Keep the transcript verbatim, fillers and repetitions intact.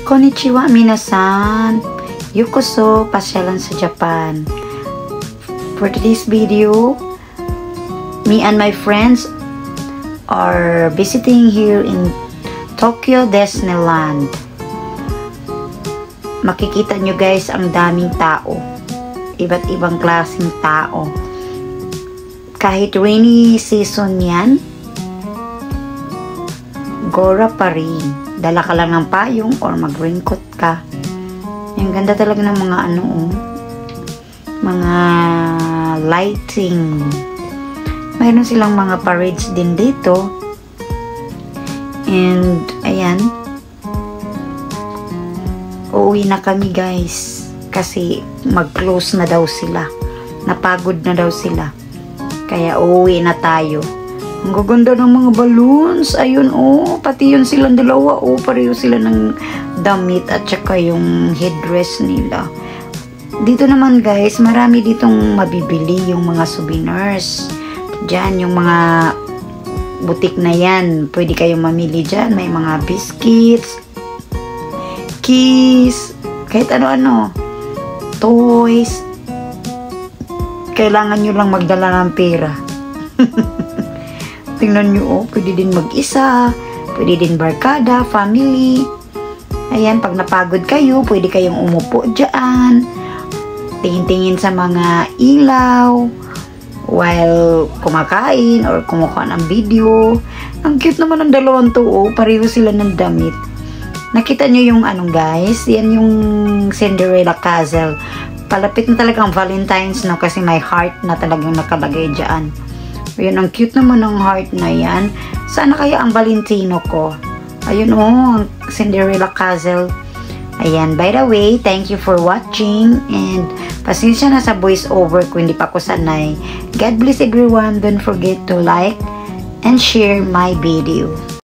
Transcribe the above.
Konnichiwa minasan! Yokoso pasyalan sa Japan. For today's video, me and my friends are visiting here in Tokyo Disneyland. Makikita nyo guys ang daming tao. Iba't ibang klaseng tao. Kahit rainy season yan, gora pa rin. Dala ka lang ng payong or mag-raincoat ka. Ang ganda talaga ng mga ano, oh, mga lighting. Mayroon silang mga parades din dito. And, ayan. Uuwi na kami guys. Kasi mag-close na daw sila. Napagod na daw sila. Kaya uuwi na tayo. Ang gaganda ng mga balloons. Ayun, oh. Pati yun silang dalawa, oh. Pareho sila ng damit at saka yung headdress nila. Dito naman, guys, marami ditong mabibili yung mga souvenirs. Diyan, yung mga butik na yan. Pwede kayong mamili dyan. May mga biscuits, keys, kahit ano-ano. Toys. Kailangan nyo lang magdala ng pera. Tingnan nyo, oh, pwede din mag-isa, pwede din barkada, family. Ayan, pag napagod kayo, pwede kayong umupo dyan. Tingin-tingin sa mga ilaw while kumakain or kumukuha ng video. Ang cute naman ng dalawang to, oh, pareho sila ng damit. Nakita nyo yung ano guys, yan yung Cinderella Castle. Palapit na talaga ang Valentine's, no, kasi may heart na talagang nakalagay dyan. Ayun, ang cute naman ng heart na yan. Sana kaya ang Valentino ko? Ayun, oh, ang Cinderella Castle. Ayan, by the way, thank you for watching. And pasensya na sa voice over kung hindi pa ako sanay. God bless everyone. Don't forget to like and share my video.